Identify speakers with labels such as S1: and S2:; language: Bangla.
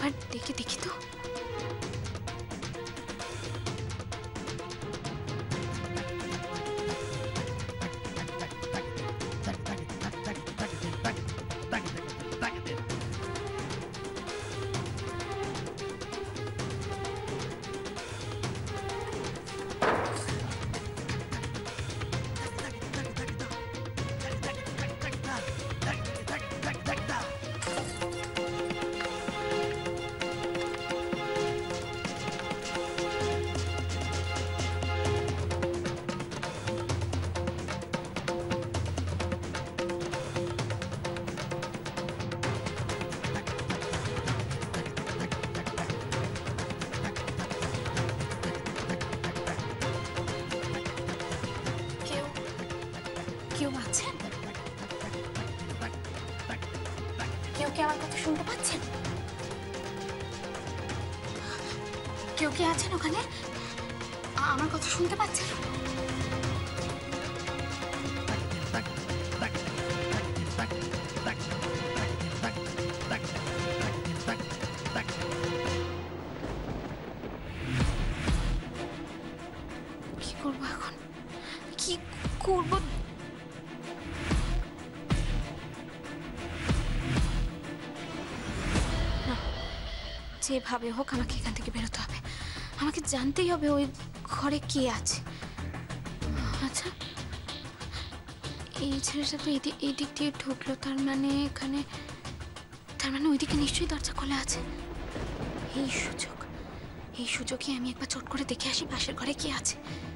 S1: একবার ডেকে দেখি তো। কেউ আছেন? কেউ কি আমার কথা শুনতে পাচ্ছেন? কেউ কি আছেন ওখানে? আমার কথা শুনতে পাচ্ছেন? কি করবো এখন? কি করবো? যেভাবে হোক আমাকে এখান থেকে বেরোতে হবে। আমাকে জানতেই হবে ওই ঘরে কে আছে। আচ্ছা, এই ছেলেটা তো এই দিক দিয়ে ঢুকলো, তার মানে এখানে, তার মানে ওইদিকে নিশ্চয়ই দরজা খোলা আছে। এই সুযোগে আমি একবার চট করে দেখে আসি পাশের ঘরে কে আছে।